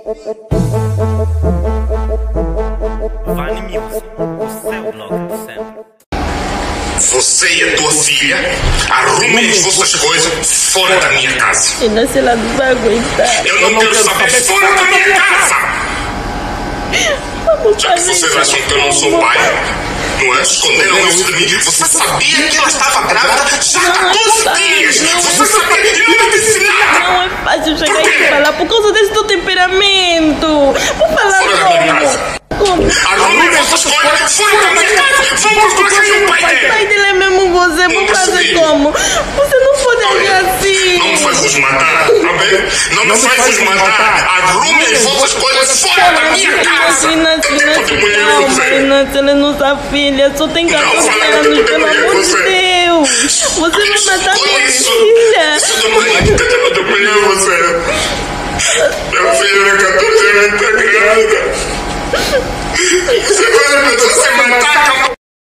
Vani Music, o seu blog de sempre. Você e a tua filha arrumem as vossas coisas fora da minha casa. Inácio, ela não vai aguentar. Eu não quero saber fora da minha casa! Já que vocês acham que eu não sou pai, não é? Esconderam isso de mim. Você sabia que ela estava grávida já há 14 dias! Você sabia que não me disse nada! Não é fácil chegar e falar por causa desse teu temperamento. Vou falar Fora da minha casa! Arrumem vossas coisas fora da minha casa! Vamos colocar aqui o pai O dele! pai dele é mesmo você, vou fazer como? Você não pode agir assim. Não me faz vos matar, tá bem? Não me faz vos matar! Arrumem as vossas coisas fora da minha casa! Inácio, calma, Inácio, ela é nossa filha, só tem 14 fala que anos, eu pelo amor de você. Deus. Você vai matar minha Isso filha. do marido que eu atropelei você! Minha filha é 14 anos, tá grávida! Você vai me se matar, calma!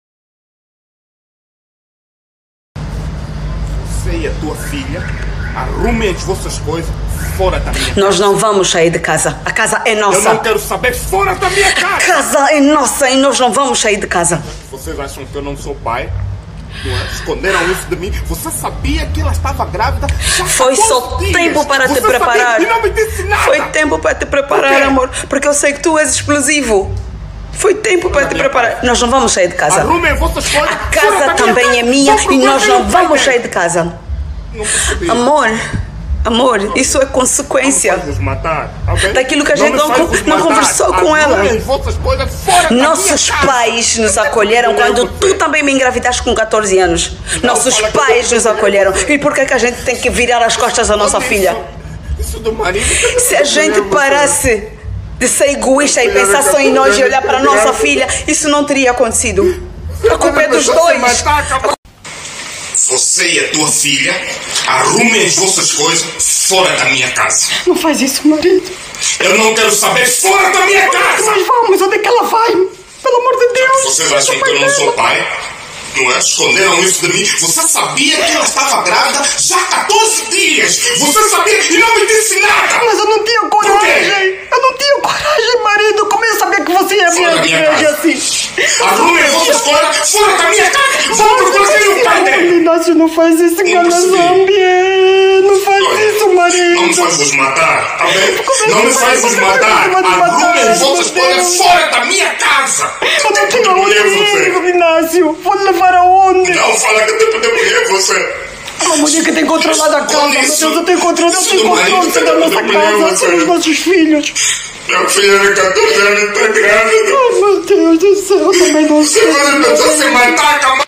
Você e a tua filha arrumem as vossas coisas fora da minha casa. Nós não vamos sair de casa. A casa é Eu nossa. não quero saber fora da minha A casa! casa é nossa e nós não vamos sair de casa. Vocês acham que eu não sou pai? Não é? Esconderam isso de mim. Você sabia que ela estava grávida? Já há Foi só 14 dias. tempo para te Você sabia preparar. e não me disse nada. Foi tempo para te Por quê? preparar, amor. Porque eu sei que tu és explosivo. Foi tempo para te preparar. Nós não vamos sair de casa. Arrumem vossas coisas. A casa também é minha e nós não vamos sair de casa. Não percebi. Amor, isso é consequência Não me faz vos matar, tá bem? daquilo que a gente me não faz vos conversou matar. com ela. Arrumem as vossas coisas fora da Nossos minha casa. pais nos acolheram quando tu também me engravidaste com 14 anos. Nossos fala que pais eu nos tô acolheram. E por que é que a gente tem que virar as costas à nossa filha? Isso do marido. Se a gente parasse de ser egoísta e pensar só em nós e olhar para a nossa filha, isso não teria acontecido. A culpa é dos dois. Você e a tua filha arrumem as vossas coisas fora da minha casa. Não faz isso, marido. Eu não quero saber fora da minha casa! Mas vamos, onde é que ela vai? Pelo amor de Deus. Vocês acham que eu não sou pai? Não é? Esconderam isso de mim. Você sabia que ela estava grávida já há 14 dias! Você sabia e não me disse nada! Mas eu não tinha Por quê? coragem. Eu não tinha coragem, marido. Como eu sabia que você ia Fora da me minha agredir casa. assim? Arrumem as vossas coisas fora da minha casa! Vamos procurar aqui o pai dele! Inácio, não faz isso, engana percebi. Zambie. Não faz isso, marido. Não me faz vos matar, tá bem? Não me faz vos Como é que matar! vai te matar? Arrumem as vossas Meu coisas Deus. fora da minha casa! Eu não tenho mulher onde você! ir, Inácio. Vou levar aonde? Não fala que eu tenho mulher você! Uma mulher que tem controlado a casa. Meu Deus, eu tenho controle. Eu Isso tenho do marido controle que da tá nossa com mulher, casa. você. São os nossos filhos. Minha filha de 14 anos está grávida! Oh, meu Deus do céu. Eu também não Você sei. vai tentar se matar, calma!